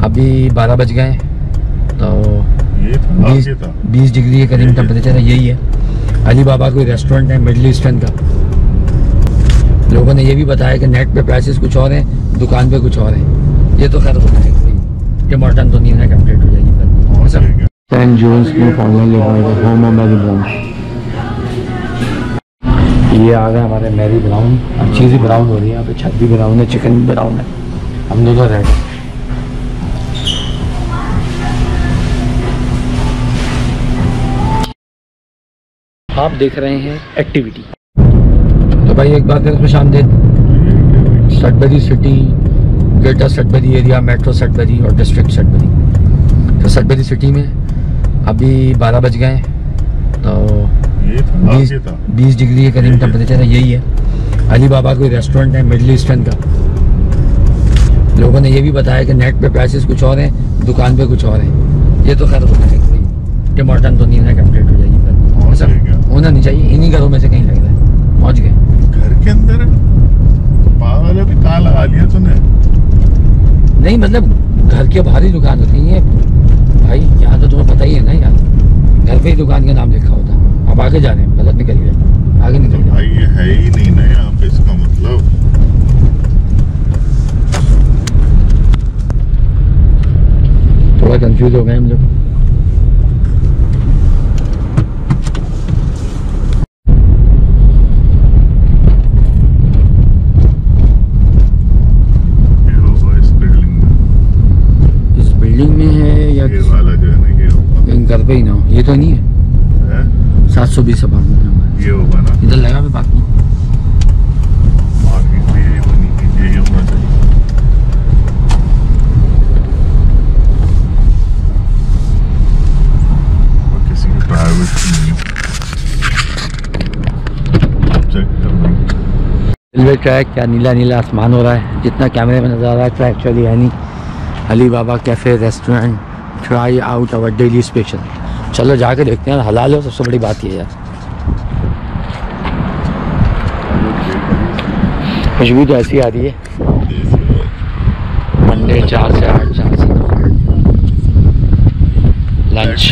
अभी 12 बज गए, तो 20 डिग्री के करीब टेम्परेचर है। यही है अली बाबा कोई रेस्टोरेंट है मिडिल ईस्टर्न का। लोगों ने ये भी बताया कि नेट पे प्राइसेस कुछ और हैं, दुकान पे कुछ और हैं। ये तो खैर होता है, टिम हॉर्टन तो नहीं है, कंप्लीट हो जाएगी कल। सेंट जॉन्स में होम ऑफ मैरी ब्राउन। ये आ गए हमारे मैरी ब्राउन। अब चीज़ ब्राउन हो रही है, यहाँ पे छत भी ब्राउन है, चिकन भी ब्राउन है, हम दोनों रेड। आप देख रहे हैं एक्टिविटी। तो भाई एक बार फिर खुशामदीद Sudbury city, greater Sudbury area, metro Sudbury और डिस्ट्रिक्ट सटबरी। तो सटबरी सिटी में अभी 12 बज गए, तो 20 डिग्री के करीब टेम्परेचर है। यही है अली बाबा कोई रेस्टोरेंट है मिडिल ईस्टर्न का। लोगों ने ये भी बताया कि नेट पे प्राइसेस कुछ और हैं, दुकान पे कुछ और हैं। ये तो खैर होता है, टिम हॉर्टन तो नहीं है, कंप्लीट हो जाएगी कल। ऐसा होना नहीं चाहिए। इन्हीं घरों में से कहीं लग रहा है पहुँच गए। घर के अंदर पागल भी कहाँ लगा लिया तूने? नहीं मतलब घर के बाहर ही दुकान होती है भाई, यहाँ तो तुम्हें पता ही है ना यार, घर पे ही दुकान का नाम लिखा होता है। अब आगे जा रहे हैं, गलत निकल गए, आगे निकल गए। भाई ये है ही नहीं ना यहाँ पे, इसका मतलब थोड़ा कंफ्यूज हो गए हम लोग। घर पे ही ना हो, ये तो नहीं है 720 अपार्टमेंट नंबर। ये होगा ना, इधर लगा भी बाकी यही होना चाहिए। और किसी की प्राइवेट नहीं है। रेलवे ट्रैक क्या नीला नीला आसमान हो रहा है, जितना कैमरे में नजर आ रहा है ट्रैक एक्चुअली है नहीं। Ali Baba cafe restaurant, try out our daily special. चलो जाके देखते हैं, हलाल हो सबसे बड़ी बात ये है यार। खुशबू तो ऐसी आ रही है। मंडे 4 से 8, 4 से 9 लंच।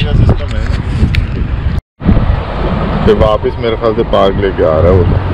फिर वापस मेरे ख्याल से पार्क लेके आ रहा है वो तो।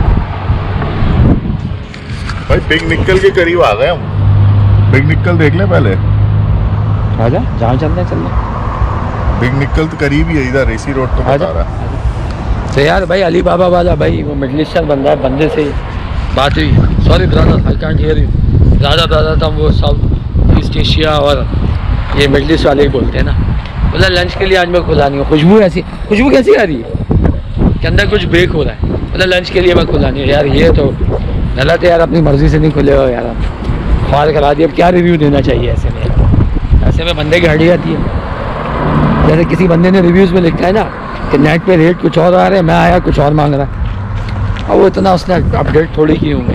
भाई बिग निकल के करीब आ गए हम। बिग निकल देख लें पहले। आजा जहाँ चलना है चलना। बिग निकल तो करीब ही है, इधर इसी रोड तो बता रहा है। तो यार भाई अली बाबा वाला भाई वो मिडिल ईस्टर्न बंदा है, बंदे से बात हुई। Sorry brother I can't hear you. ज़्यादा ब्रदर था वो साउथ ईस्ट एशिया और ये मिडिल ईस्ट वाले ही बोलते हैं ना। बोला लंच के लिए आज मैं खुला नहीं हूँ। खुशबू ऐसी, खुशबू कैसी आ रही है के अंदर कुछ ब्रेक हो रहा है। बोला लंच के लिए मैं खुला नहीं हूँ। यार ये तो गलत है यार, अपनी मर्ज़ी से नहीं खुले हो यार, आप ख्वाल करा दिए। अब क्या रिव्यू देना चाहिए ऐसे में? ऐसे में बंदे की हड़ी आती है। जैसे किसी बंदे ने रिव्यूज़ में लिखा है ना कि नेट पे रेट कुछ और आ रहे हैं, मैं आया कुछ और मांग रहा है। अब वो इतना उसने अपडेट थोड़ी की होंगे।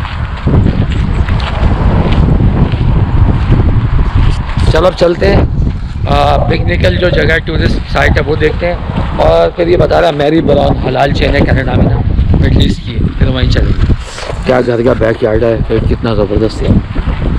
चलो अब चलते हैं बिग निकल जो जगह टूरिस्ट साइट है वो देखते हैं। और फिर ये बता रहा है मैरी ब्राउन हलाल चेन है कनाडा में ना, मिडल ईस्ट की है, फिर वहीं चलेंगे। क्या घर का बैक यार्ड है, फिर कितना ज़बरदस्त है।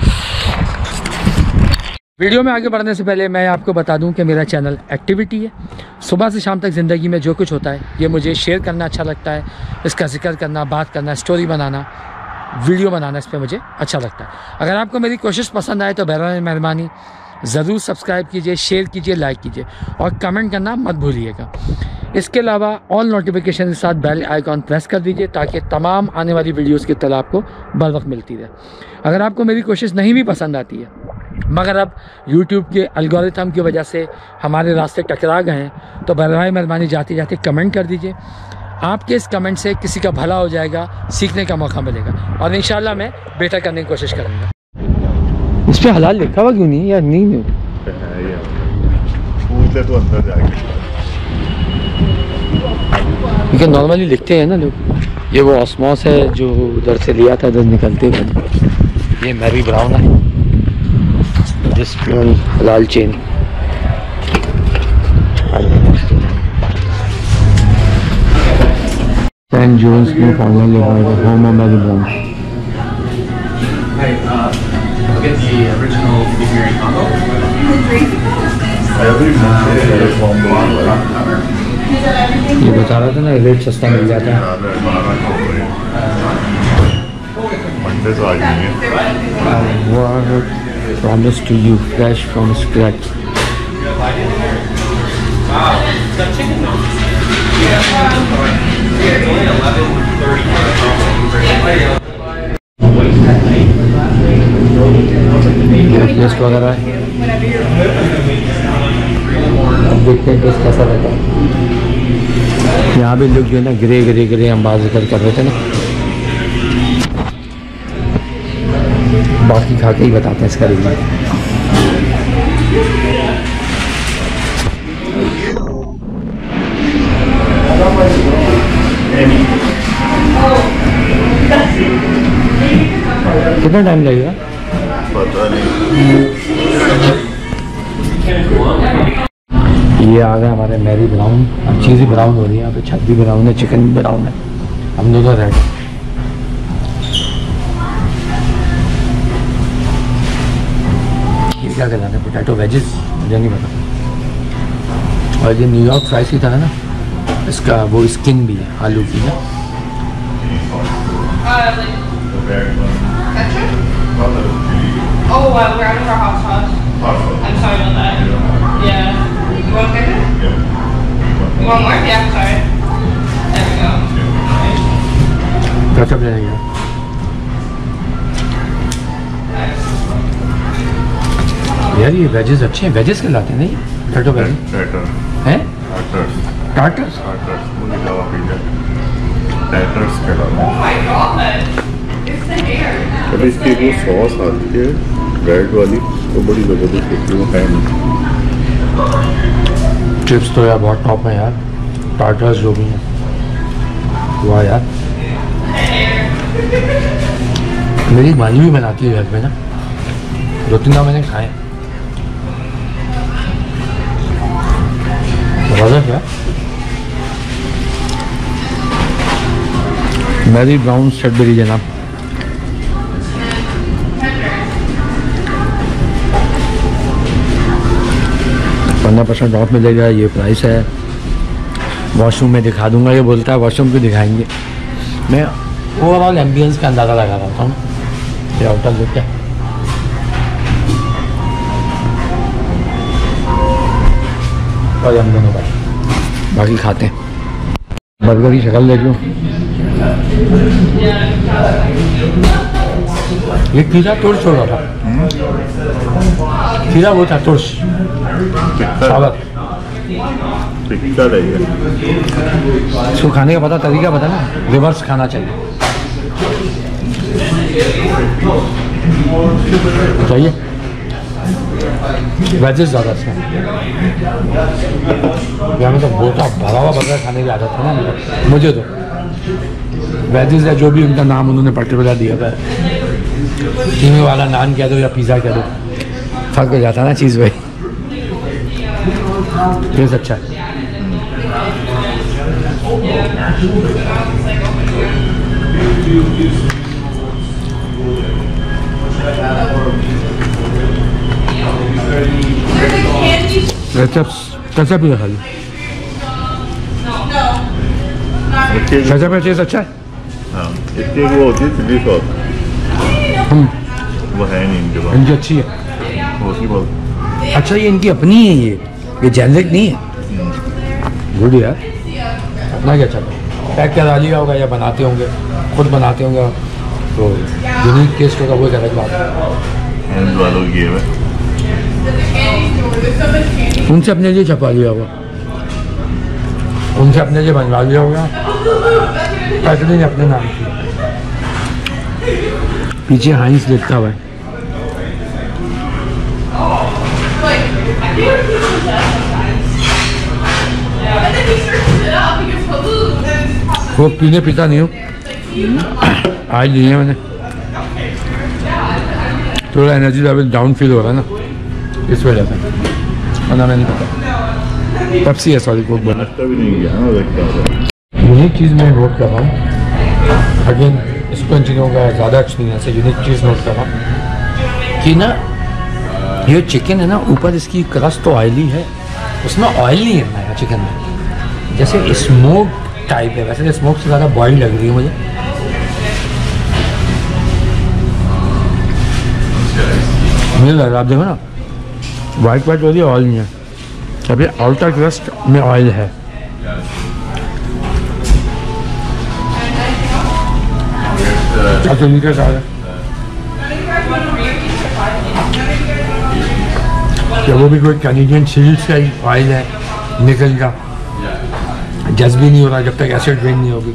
वीडियो में आगे बढ़ने से पहले मैं आपको बता दूं कि मेरा चैनल एक्टिविटी है। सुबह से शाम तक ज़िंदगी में जो कुछ होता है ये मुझे शेयर करना अच्छा लगता है, इसका जिक्र करना, बात करना, स्टोरी बनाना, वीडियो बनाना, इस पर मुझे अच्छा लगता है। अगर आपको मेरी कोशिश पसंद आए तो बहरहाल मेहरबानी ज़रूर सब्सक्राइब कीजिए, शेयर कीजिए, लाइक कीजिए और कमेंट करना मत भूलिएगा। इसके अलावा ऑल नोटिफिकेशन के साथ बेल आइकॉन प्रेस कर दीजिए ताकि तमाम आने वाली वीडियोस की इत्तला आपको बर वक्त मिलती रहे। अगर आपको मेरी कोशिश नहीं भी पसंद आती है मगर अब YouTube के एल्गोरिथम की वजह से हमारे रास्ते टकरा गए हैं तो बरए मेहरबानी जाते जाते कमेंट कर दीजिए। आपके इस कमेंट से किसी का भला हो जाएगा, सीखने का मौका मिलेगा और इंशाल्लाह मैं बेटर करने की कोशिश करूँगा। इस पर हलाल लिखा हुआ क्यों नहीं यार? नहीं पूछ ले तो अंदर जाके, क्योंकि नॉर्मली लिखते हैं ना लोग। ये वो ऑस्मोस है जो उधर से लिया था, इधर निकलते हुए। ये मैरी ब्राउन है, दिस हलाल चेन। सेंट जॉन्स में final home of Mary Brown. Hey, I'll get the original figure ये बता रहा था ना, रेट सस्ता मिल जाता है। मंडे तो आ जाएंगे। Promise to you, fresh from scratch. Taste वगैरह है, अब देखते हैं टेस्ट कैसा रहता है। यहाँ भी लोग जो है ना ग्रे हम बात जिक्र कर रहे थे ना, बाकी खा के ही बताते हैं इसका रिव्यू। कितना टाइम लगेगा पता नहीं। ये आ गए हमारे मैरी ब्राउन। अब चीज़ें ब्राउन हो रही है, यहाँ पे छत भी ब्राउन है, चिकन भी ब्राउन है, हम दोनों रेड। ये क्या कहलाते हैं, पोटैटो वेजेस, मुझे नहीं पता। और ये न्यूयॉर्क फ्राइज की तरह ना, इसका वो स्किन भी है आलू की ना। Oh, we're out of our hot sauce. I'm sorry about that. Yeah. You want ketchup? Yeah. You want more? Yeah, sorry. There we go. Ketchup ले लेंगे। यार ये वेजेस अच्छे हैं, वेजेस कहलाते हैं नहीं, पोटैटो वेजेस हैं, टार्टर्स। Oh my god. It's the hair. अभी इसकी जो सॉस आती है रेड वाली, वो बड़ी ज़बरदस्त होती है, वो है नहीं। चिप्स तो यार बहुत टॉप है यार, टार्टर्स जो भी हैं, वाह यार। मेरी मानी भी बनाती है घर में ना, 2-3 बार मैंने खाए, ज़बरदस्त है। मैरी ब्राउन स्ट्रॉबेरी जनाब। %15 ऑफ मिलेगा, ये प्राइस है। वॉशरूम में दिखा दूंगा, ये बोलता है वॉशरूम क्यों दिखाएंगे। मैं ओवरऑल एम्बियंस का अंदाज़ा लगा रहा हूँ, ये होटल देख के। और हम दोनों बाकी खाते हैं। बर्गर की शक्ल देख लो, ये खीरा तुर्स हो रहा था, खीरा वो था तुर्स साबत। इसको खाने का पता तरीका पता ना, रिवर्स खाना चाहिए। चाहिए वेजेस ज़्यादा अच्छा। यहाँ में तो बहुत भरा हुआ बर्गर खाने की आदत है ना मुझे तो। वेजेस है जो भी उनका नाम उन्होंने पर्टिकुलर दिया था, कीमे वाला नान कह दो या पिज़्ज़ा कह दो, फर्क हो जाता है ना चीज़ भाई। टेस्ट अच्छा है। कैसा भी खाली कैसा भी टेस्ट अच्छा है। हाँ, इसकी वो होती है चिली सॉस, वो है नहीं इनके पास। इनकी अच्छी है, होती बहुत अच्छा ये इनकी अपनी है, ये जेनरिक नहीं है। गुड यार, अपना क्या चल पैक करा लिया होगा या बनाते होंगे, खुद बनाते होंगे तो यूनिक टेस्ट होगा, वो एक अलग बात है। हैंड वालों की है। उनसे अपने लिए छपा लिया होगा, उनसे अपने लिए बनवा लिया होगा, पैकेजिंग अपने नाम की। पीछे हाइंस लिखता हुआ है। वो पीने पीता नहीं हूँ, आज लिए मैंने, थोड़ा एनर्जी लेवल डाउन फील हो रहा है ना, इस वजह से, वरना मैं नहीं पता। पेप्सी है, सॉरी कोक बना भी नहीं गया ना, यूनिक चीज़ मैं नोट कर रहा हूँ। अगेन इसको इन चीज़ों का ज़्यादा एक्सपीरियंस है, यूनिक चीज़ नोट कर रहा हूँ कि ना ये चिकन है ना, ऊपर इसकी क्रस्ट तो ऑयली है, उसमें ऑयल नहीं है यार चिकन में, जैसे स्मोक टाइप है। वैसे स्मोक से ज़्यादा बॉइल लग रही है मुझे। मुझे लग रहा है, आप देखो ना, वाइट वाइट वाली ऑयल नहीं है, अभी आउटर क्रस्ट में ऑयल है। चटनी के साथ क्या वो भी कोई कैनेडियन सीड्स का ही ऑयल है, निकल का जज भी नहीं हो रहा जब तक एसिड ड्रेन नहीं होगी।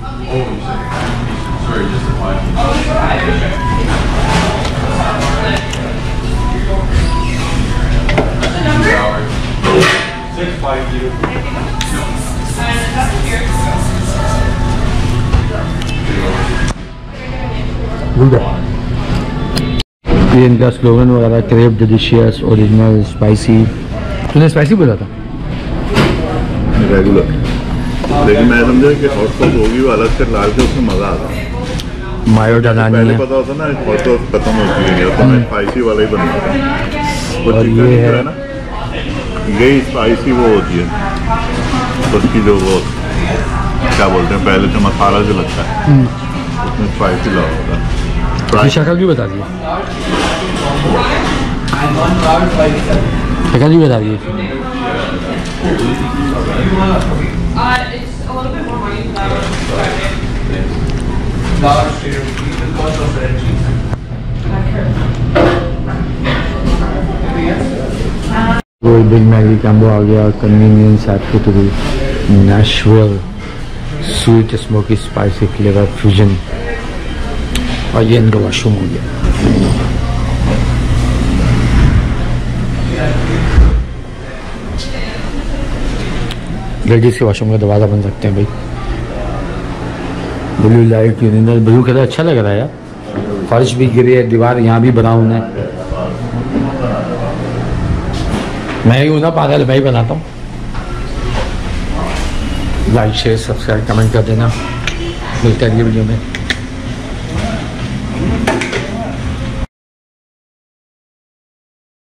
ये इनका स्लोगन वगैरह, क्रेव डिलीशियस, ओरिजिनल, स्पाइसी। तूने स्पाइसी बोला था? रेगुलर, लेकिन मैं समझा कि हॉट सॉस होगी वो अलग से डाल के उसमें मज़ा आता है। मायो डालनी पहले है। पता होता ना हॉट सॉस खत्म होती है, तो मैं स्पाइसी वाला ही बनवाता हूँ। और ये है ना, यही स्पाइसी वो होती है उसकी जो वो क्या बोलते हैं, पहले जो मसाला जो लगता है उसमें स्पाइसी लगा होता है। शक्ल भी बता दिए, शक्ल भी बता दिए। It's a little bit more money than वो बिग मैगी कॉम्बो आ गया, कन्वीनियंस आपके थ्रू, national sweet smoky spicy flavour fusion, और ये इनका वॉशरूम हो गया। जल्दी से वॉशरूम का दरवाज़ा बन सकते हैं भाई। ब्लू लाइट यूनिनल ब्लू कलर अच्छा लग रहा है यार। फर्श भी गिरी है, दीवार यहाँ भी ब्राउन है। मैं ही हूँ ना पागल, भाई बनाता हूँ। लाइक शेयर सब्सक्राइब कमेंट कर देना, मिलते हैं अगली वीडियो में।